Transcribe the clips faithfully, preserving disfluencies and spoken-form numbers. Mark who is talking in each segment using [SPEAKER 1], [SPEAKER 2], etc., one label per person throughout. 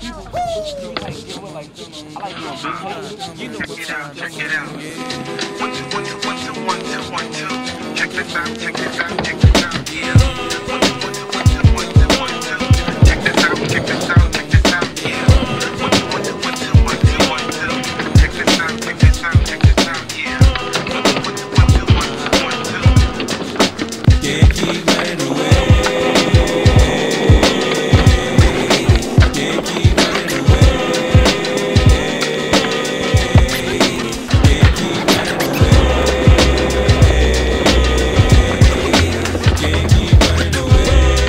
[SPEAKER 1] it out, check it out. One, two, one, two, one, two, one, two, one, two. Check this out, check this out, check this out, yeah. One, two, one, two, one, two, one, two, one, two. Check this out, check this out, check this out, yeah. One, two, one, two, one, two, one, two, one, two. Check this out, check this out, check this out, yeah. One, two, one, two, one, two, one, two, one, two.
[SPEAKER 2] Can't keep running away. Can't keep running away. Can't keep running away. Can't keep running away.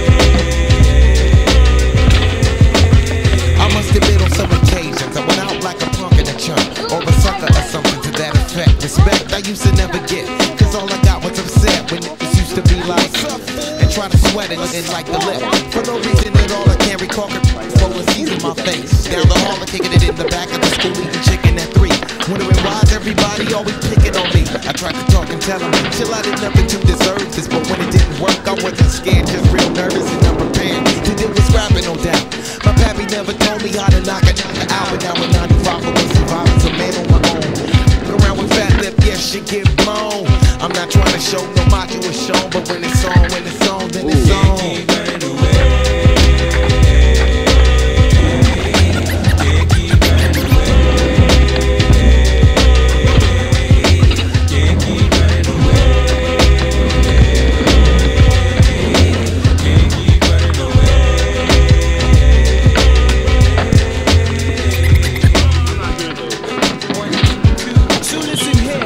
[SPEAKER 3] I must have been on some occasions. I went out like a punk in a chunk, or a sucker or something to that effect. Respect I used to never get, cause all I got was upset when it used to be like, and try to sweat it and like the lip. For no reason at all, I can't recall it. Rolling seas in my face. Down the hall, kicking it in the back of the school, eating chicken at three. Wondering why's everybody always picking on me. I tried to talk and tell them, chill, I did nothing to deserve this. But when it didn't work, I wasn't scared, just real nervous and unprepared to deal with scrapping, no doubt. My pappy never told me how to knock it out. But now with ninety-five, I was surviving, a man on my own. Around with fat lip, yes, shit get blown. I'm not trying to show no macho is shown, but when it's on, when it's on, then it's on.
[SPEAKER 2] Can't keep running away. Can't keep running away. Can't keep running away. Can't keep running away. So listen here.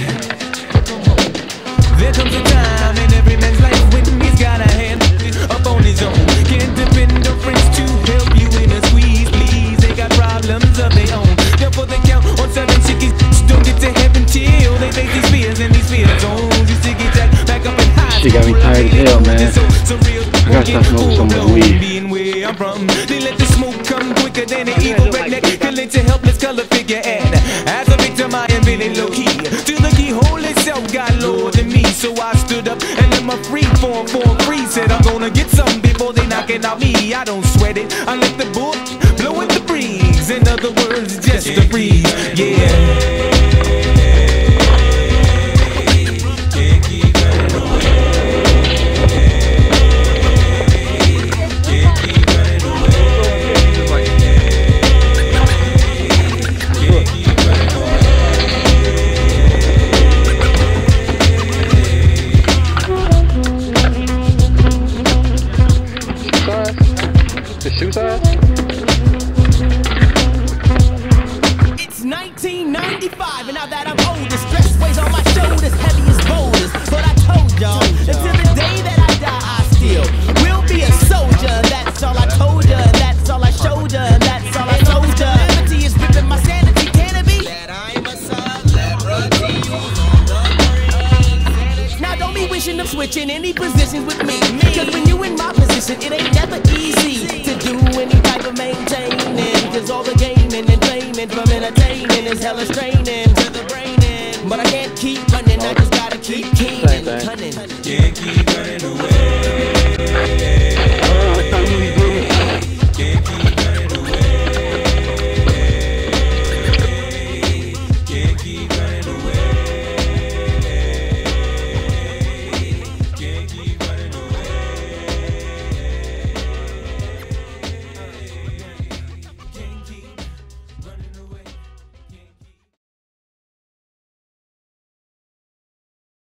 [SPEAKER 2] There comes a time in every man's life when he's got a hand up on his own. Can't depend on friends to help you in a squeeze, please. They got problems of their own. Therefore they count on seven chickies. Don't get to heaven till they face these fears and these fear zones. Used to get that back up and high.
[SPEAKER 4] She got me tired as hell, man.
[SPEAKER 2] So, so real,
[SPEAKER 4] I gotta start smoking some more weed.
[SPEAKER 2] Being where I'm from, they let the smoke come quicker than an evil redneck. Killing to helpless color figure. And as a victim, I am feeling low key. Till the keyhole itself got lower than me. So I stood up and let my free form for free. Said I'm gonna get some before they knocking out me. I don't sweat it, I let the book blow in the breeze. In other words, just a breeze, yeah. Can't keep running away. Can't keep running away. Can't keep running away.
[SPEAKER 4] The shoe size?
[SPEAKER 5] It's nineteen ninety-five, and now that I'm older, stress weighs on my shoulders, heavy as boulders. But I told y'all, until the day that I die, I still will be a soldier. That's all I told ya, that's all I showed ya, that's all I told ya. Liberty is ripping my sanity, can it be? That I'm a celebrity on the brain. Now don't be wishing of switching any positions with me, cause when you in my position, it ain't never easy to do any type of maintaining. Cause all the gaming and payment from entertaining is hella straining to the brain. But I can't keep running, I just gotta keep keen and cunning.
[SPEAKER 2] Can't keep